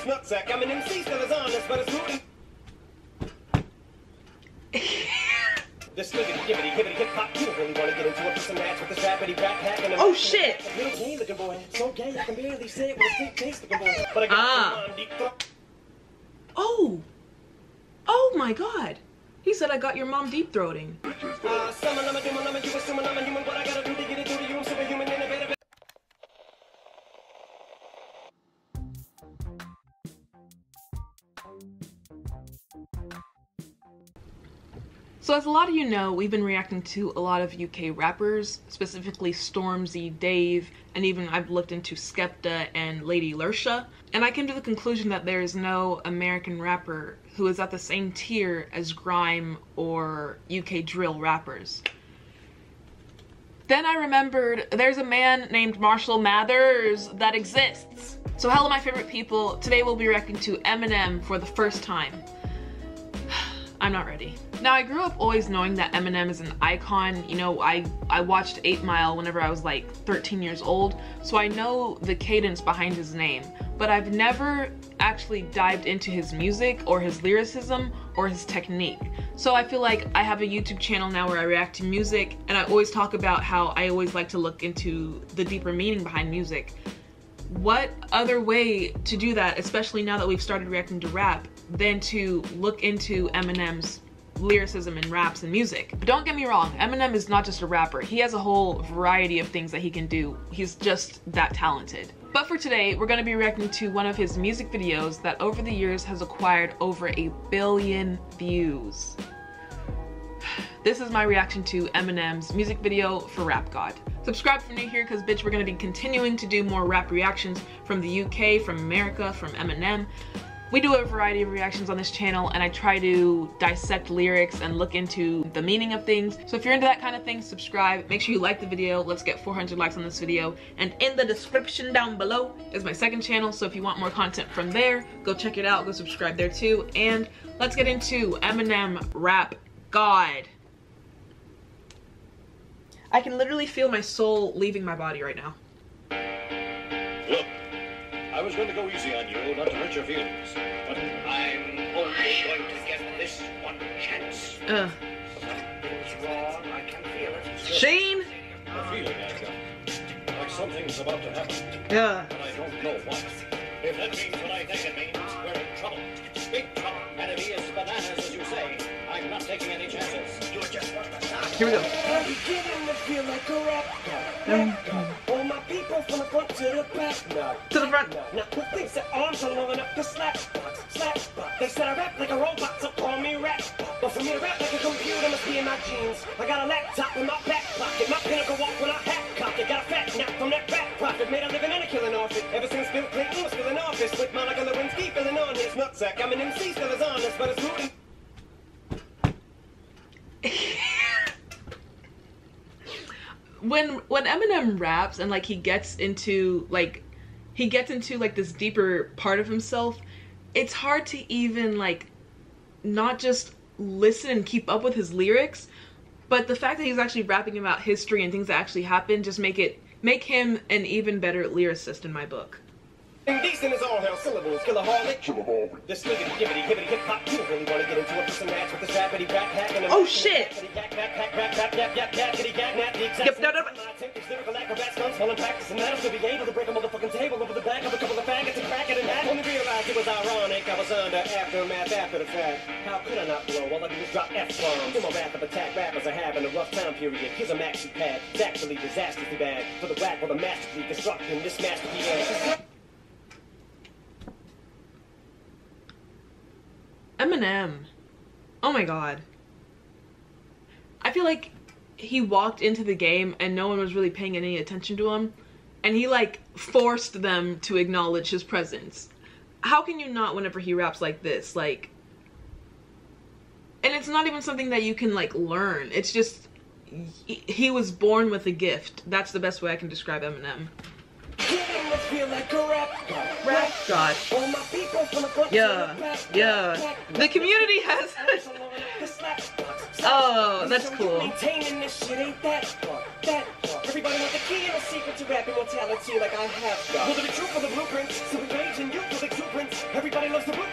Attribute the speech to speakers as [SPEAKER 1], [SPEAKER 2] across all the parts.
[SPEAKER 1] his nutsack. I'm an MC, still as honest, but it's rooting. This liggity, gibbity, hibbity, hip hop, you really want to get into a piece of match with this rapidy rap hack and a
[SPEAKER 2] oh shit!
[SPEAKER 1] Little gay looking boy, so gay I can barely say it with a sweet taste looking boy. But I got your mom deep throat.
[SPEAKER 2] Oh! Oh my god! He said I got your mom deep throating. So as a lot of you know, we've been reacting to a lot of UK rappers, specifically Stormzy, Dave, and even I've looked into Skepta and Lady Lursha. And I came to the conclusion that there is no American rapper who is at the same tier as grime or UK drill rappers. Then I remembered there's a man named Marshall Mathers that exists. So hello my favorite people, today we'll be reacting to EMINEM for the first time. I'm not ready. Now I grew up always knowing that EMINEM is an icon. You know, I watched 8 Mile whenever I was like 13 years old, so I know the cadence behind his name, but I've never actually dived into his music or his lyricism or his technique. So I feel like I have a YouTube channel now where I react to music, and I always talk about how I always like to look into the deeper meaning behind music. What other way to do that, especially now that we've started reacting to rap, than to look into EMINEM's lyricism and raps and music? Don't get me wrong, EMINEM is not just a rapper. He has a whole variety of things that he can do. He's just that talented. But for today, we're going to be reacting to one of his music videos that over the years has acquired over 1 billion views. This is my reaction to EMINEM's music video for Rap God. Subscribe if you're new here, because bitch, we're going to be continuing to do more rap reactions from the UK, from America, from EMINEM. We do a variety of reactions on this channel, and I try to dissect lyrics and look into the meaning of things. So if you're into that kind of thing, subscribe. Make sure you like the video. Let's get 400 likes on this video. And in the description down below is my second channel, so if you want more content from there, go check it out. Go subscribe there too. And let's get into EMINEM Rap God. I can literally feel my soul leaving my body right now.
[SPEAKER 3] Look, I was going to go easy on you, not to hurt your feelings, but I'm only going to get this one chance. Something's wrong, I can feel it.
[SPEAKER 2] Shane?
[SPEAKER 3] A feeling I've got, like something's about to happen.
[SPEAKER 2] Yeah.
[SPEAKER 3] But I don't know what. If that means what I think it means, we're in trouble. Big trouble. And if he is bananas, as you say, I'm not taking any chances. You're just one of the stars.
[SPEAKER 2] Here we go.
[SPEAKER 1] I'm beginning to feel like a rap god. All my people from the front to the back now.
[SPEAKER 2] To the front.
[SPEAKER 1] Now who thinks their arms are long enough to slap box, slap box? They said I rap like a robot, so call me rap. But for me to rap like a computer must be in my genes. I got a laptop in my back pocket, my pinnacle walk when I hat cock it. Got a fat nap from that back profit, made a living and a killing off it. Ever since Bill Clinton was still in office, with Monica Lewinsky filling on his nutsack. I'm an MC, still as honest, but it's rooting.
[SPEAKER 2] When EMINEM raps and like he gets into like this deeper part of himself, it's hard to even like not just listen and keep up with his lyrics, but the fact that he's actually rapping about history and things that actually happened just make him an even better lyricist in my book.
[SPEAKER 1] Indecent is all hell syllables, killaholic. This liggity, gibbity, hibbity, hip hop, you really want to get into a piece of match with this rapidy rap hack and a
[SPEAKER 2] oh shit!
[SPEAKER 1] Yep, lyrical acrobats, guns, falling practice, and that'll still be able to break a motherfucking table over the back of a couple of faggots and crack it in half. Only realized it was ironic, I was under aftermath after the fact. How could I not blow? All I do is drop F-bombs. Do my wrath of attack rappers are having a rough time period. Here's a maxi pad, it's actually disastrously bad. For the rap with a masterfully constructing this masterpiece.
[SPEAKER 2] EMINEM. Oh my god. I feel like he walked into the game and no one was really paying any attention to him, and he like forced them to acknowledge his presence. How can you not whenever he raps like this? Like, and it's not even something that you can like learn. It's just he was born with a gift. That's the best way I can describe EMINEM.
[SPEAKER 1] Feel like a rap
[SPEAKER 2] god.
[SPEAKER 1] All my people from the front
[SPEAKER 2] Yeah. The community has oh, that's cool.
[SPEAKER 1] Maintaining this shit ain't that far. Everybody wants the key and the secret to rap immortality like I have got. Will it be true for the blueprints? So we rage and you for the blueprints.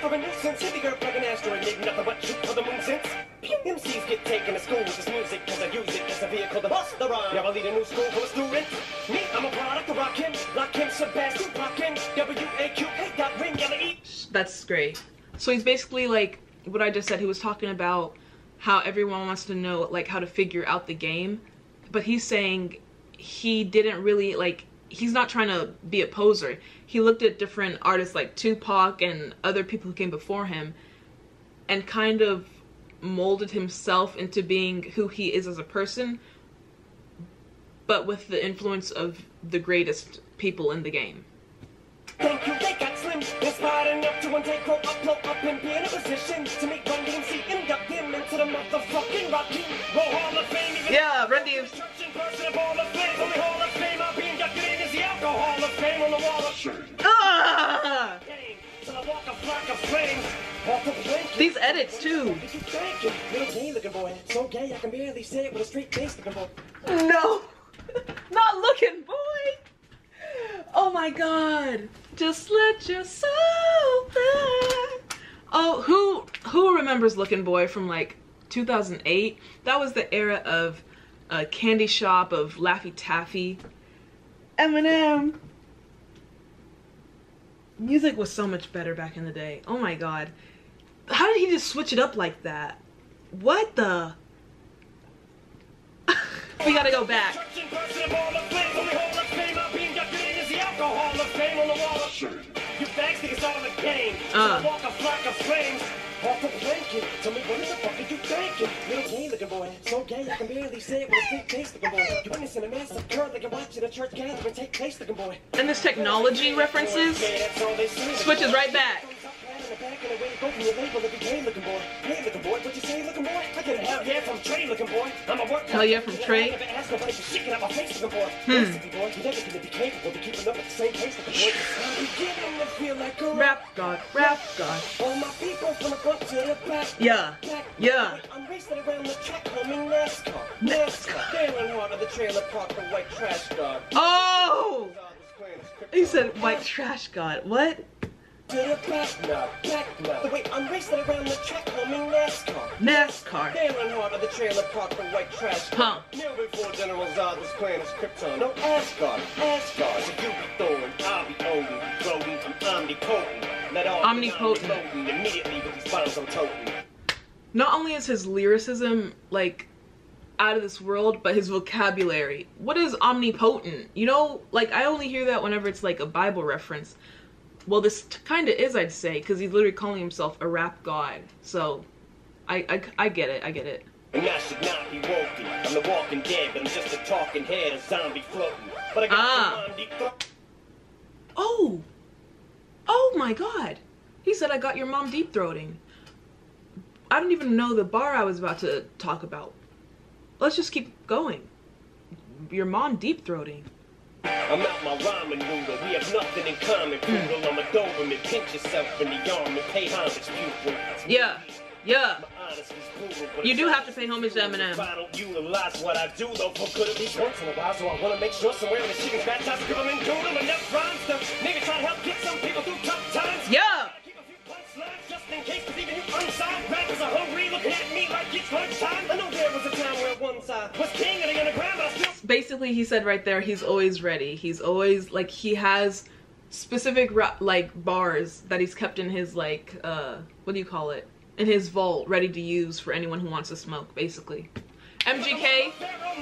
[SPEAKER 1] enough of a nuisance. Hit the earth like an asteroid, make nothing but shoot for the moon since. MCs get taken to school with this music, cause I use it as a vehicle to bust the rhyme. Now I lead a new school full of students. Me, I'm a product of rockin', like him, Sebastian, rockin', W-A-Q, hey, dot, ring, L-E.
[SPEAKER 2] That's great. So he's basically like what I just said. He was talking about how everyone wants to know like how to figure out the game, but he's saying he didn't really like, he's not trying to be a poser. He looked at different artists like Tupac and other people who came before him and kind of molded himself into being who he is as a person, but with the influence of the greatest people in the game.
[SPEAKER 1] Thank you, they got slim. Inspired enough to one day grow up, blow up, and be in a position to meet Run DMC, induct him into the motherfucking Rocky Roll Hall of Fame.
[SPEAKER 2] Yeah, Run DMC.
[SPEAKER 1] Only Hall of Fame I'll be inducted in is the Alcohol of Fame on the wall of shame.
[SPEAKER 2] Ah!
[SPEAKER 1] So I walk a flock of flames. Off the blanket.
[SPEAKER 2] These edits too.
[SPEAKER 1] Little gay looking boy, so gay I can barely say it with a straight face looking boy.
[SPEAKER 2] No, not looking boy. Oh my god. Just let your soul burn. Oh, who remembers Looking Boy from like 2008? That was the era of Candy Shop, of Laffy Taffy. Eminem. Music was so much better back in the day. Oh my god. How did he just switch it up like that? What the? We gotta go back.
[SPEAKER 1] You bags think it's all in the game. Walk a flock of flames. Off the blanket. Tell me what the fuck are you thinking? Little gay looking boy, so gay I can barely say it with a straight face looking boy. You witnessing a massive curve like you're watching a church gathering take place looking boy.
[SPEAKER 2] And this technology references switches right back. Hell yeah from Trey. Rap God, rap God. Yeah, yeah. Oh! He said white trash God. What? NASCAR. Huh.
[SPEAKER 1] Before General Zod was playing his Krypton. No Asgard. Asgard. So you be throwing, I'll be owning, floating, I'm omnipotent. Let all
[SPEAKER 2] Omnipotent.
[SPEAKER 1] Immediately with these bombs I'm toting.
[SPEAKER 2] Not only is his lyricism like out of this world, but his vocabulary. What is omnipotent? You know, like I only hear that whenever it's like a Bible reference. Well, this kind of is, I'd say, because he's literally calling himself a rap god. So, I get it, I get it.
[SPEAKER 1] And I should not be woken. I'm the walking dead, but I'm just a talking head, a zombie floating. But I got some deep throat.
[SPEAKER 2] Oh! Oh my god! He said I got your mom deep throating. I don't even know the bar I was about to talk about. Let's just keep going. Your mom deep throating.
[SPEAKER 1] I'm out my ramen noodle, we have nothing in common, poodle. I'm a Doberman, pinch yourself in the arm and pay homage, pupil.
[SPEAKER 2] Yeah, yeah. You do have to pay homage to Eminem.
[SPEAKER 1] I don't utilize what I do, though, for good at least once in a while, so I want to make sure somewhere in the chicken's fat tops, give them in doodle, enough rhymes to maybe try to help get some people through tough times.
[SPEAKER 2] Yeah.
[SPEAKER 1] Keep a few punchlines just in case, because even you unsigned rappers are hungry, looking at me like it's lunchtime. I know there was a time where one side was king of the underground, but I still...
[SPEAKER 2] Basically, he said right there, he's always ready. He's always, like, he has specific, like, bars that he's kept in his, like, what do you call it? In his vault, ready to use for anyone who wants to smoke, basically. MGK.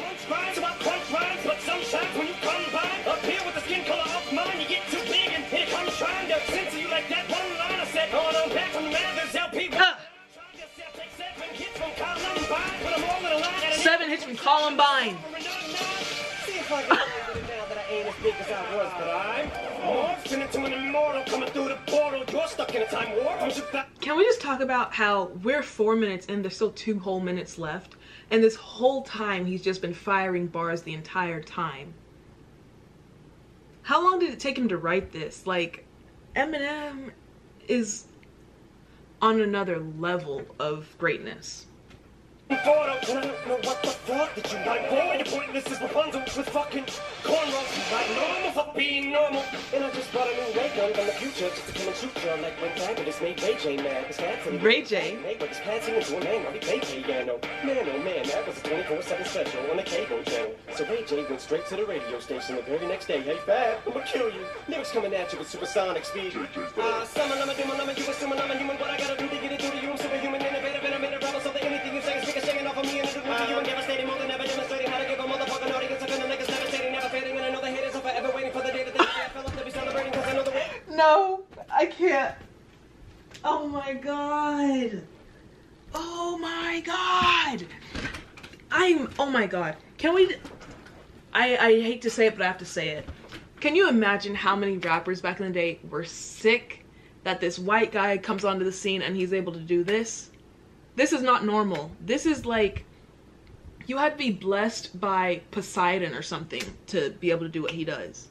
[SPEAKER 1] But sometimes when you combine up here with the skin color of mine, you get too big and here comes trying to censor you like that one line I said, hold on back from the Mathers LP.
[SPEAKER 2] 7 hits from Columbine.
[SPEAKER 1] See if I can remember now that I ain't as big as I was, but I'm morphing into an immortal coming through the portal. You're stuck in a time warp.
[SPEAKER 2] Can we just talk about how we're 4 minutes in, there's still 2 whole minutes left, and this whole time he's just been firing bars the entire time. How long did it take him to write this? Like, Eminem is on another level of greatness.
[SPEAKER 1] Photos, and I don't know what the fuck that you like for. You're pointing this is Rapunzel with fucking cornrows. You like normal for being normal. And I just bought a new ray gun from the future just to come and shoot you like when Fabulous made Ray J mad. This fat for
[SPEAKER 2] Ray J?
[SPEAKER 1] Made with his passing into a man, Robbie Ray J, yeah, no. Man, oh man, that was a 24/7 special on the cable channel. So Ray J went straight to the radio station the very next day. Hey, Fab, I'ma kill you. Lyrics coming at you with supersonic speed. Summon, I'm a demon, I'm a you assuming I'm a human. What I gotta do to get it through to you? I'm superhuman, innovative, and I'm in a rebel. So that anything you say is speaking, shaking off of me and do to you and devastating more than ever, demonstrating how to give a motherfucking audience a feeling like it's devastating, never fading, and I know the haters are forever waiting for the day that they fell off to be celebrating because I know the way.
[SPEAKER 2] No, I can't. Oh my god. Oh my god. Oh my god. Can we, I hate to say it, but I have to say it. Can you imagine how many rappers back in the day were sick that this white guy comes onto the scene and he's able to do this? This is not normal. This is like, you had to be blessed by Poseidon or something to be able to do what he does.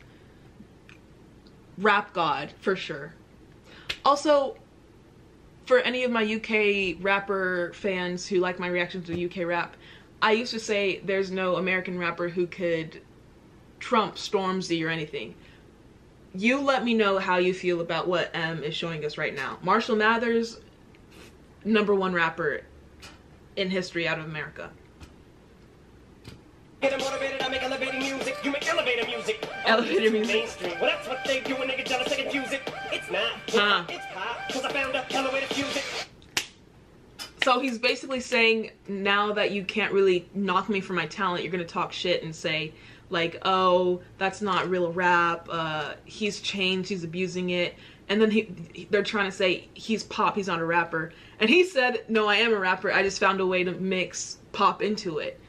[SPEAKER 2] Rap god, for sure. Also, for any of my UK rapper fans who like my reaction to UK rap, I used to say there's no American rapper who could trump Stormzy or anything. You let me know how you feel about what M is showing us right now. Marshall Mathers, #1 rapper in history out of America.
[SPEAKER 1] Get motivated, I make elevating music. You make elevator music.
[SPEAKER 2] Elevator music.
[SPEAKER 1] Mainstream. Well, that's what they do when niggas jealous, they confuse it. It's not. It's pop. Cause I found a hella way to fuse it.
[SPEAKER 2] So he's basically saying, now that you can't really knock me for my talent, you're gonna talk shit and say, like, oh, that's not real rap, he's changed, he's abusing it. And then they're trying to say he's pop, he's not a rapper. And he said, no, I am a rapper, I just found a way to mix pop into it.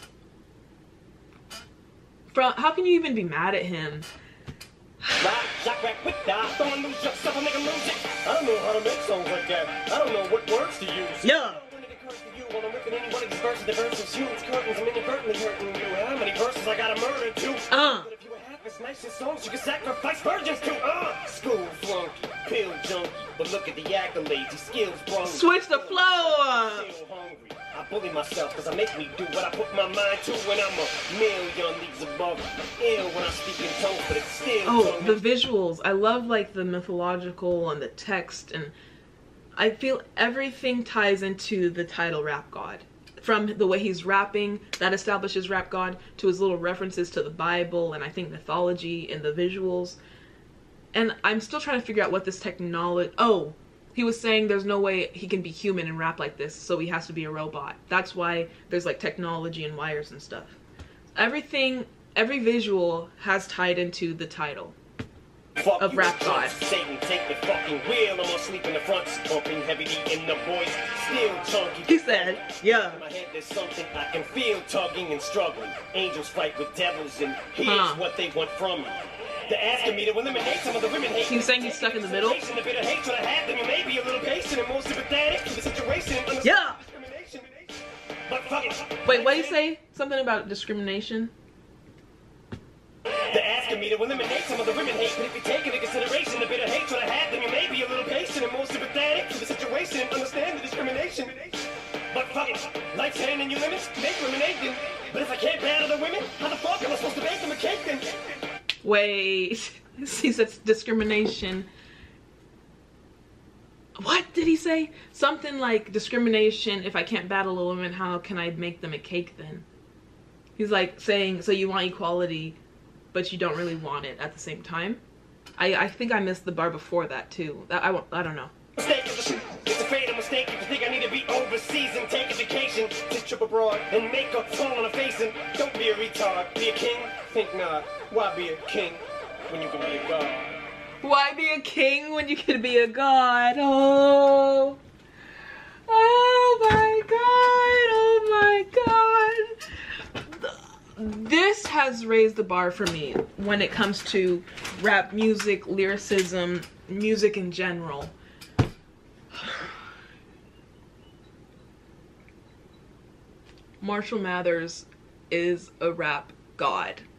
[SPEAKER 2] How can you even be mad at him?
[SPEAKER 1] I don't know how to make songs like that. I don't know what words to use.
[SPEAKER 2] Yeah.
[SPEAKER 1] While I'm ripping anybody's verses, the verses huge curtains, I'm inadvertently hurting you. How many verses I gotta murder to? But if you were half as nice as songs, you could sacrifice virgins to. School flunky, pill junkie, but look at the accolades, these skills brung.
[SPEAKER 2] Switch the flow.
[SPEAKER 1] Still hungry. I bully myself cause I make me do what I put my mind to when I'm a million leagues above. Ill when I speak in tongues, but it's still.
[SPEAKER 2] Oh, the visuals. I love like the mythological and the text, and I feel everything ties into the title Rap God. From the way he's rapping, that establishes Rap God, to his little references to the Bible and I think mythology and the visuals. And I'm still trying to figure out what this technology... Oh, he was saying there's no way he can be human and rap like this, so he has to be a robot. That's why there's like technology and wires and stuff. Everything, every visual has tied into the title of Rap God.
[SPEAKER 1] Satan, take the fucking wheel. I'm gonna sleep in the front, pumping heavy in the boys. Still chunky.
[SPEAKER 2] He said, yeah.
[SPEAKER 1] In my head there's something I can feel tugging and struggling. Angels fight with devils, and here's what they want from me. They're asking me to eliminate some of the women hate.
[SPEAKER 2] He was saying he's stuck in the middle.
[SPEAKER 1] The bitter hatred I have, then you may be a little patient and more sympathetic to the situation.
[SPEAKER 2] Yeah.
[SPEAKER 1] But fuck it.
[SPEAKER 2] Wait, what did he say? Something about discrimination?
[SPEAKER 1] They're asking me to eliminate some of the women hate, but if you take into consideration the bitter hatred I have, then you may be a little patient and more sympathetic to the situation and understand the discrimination. But fuck it, life's handing you limits, make lemonade then. But if I can't battle the women, how the fuck am I supposed to bake them a cake then?
[SPEAKER 2] Wait, he said discrimination. What did he say? Something like discrimination, if I can't battle a woman, how can I make them a cake then? He's like saying, so you want equality, but you don't really want it at the same time. I think I missed the bar before that too. I don't know.
[SPEAKER 1] It's a fatal mistake if you think I need to be overseas and take education. Just trip abroad and make up fall on a face and don't be a retard. Be a king? Think not. Why be a king when you can be a god?
[SPEAKER 2] Why be a king when you can be a god? Oh. Oh my god. Oh my god. This has raised the bar for me when it comes to rap music, lyricism, music in general. Marshall Mathers is a rap god.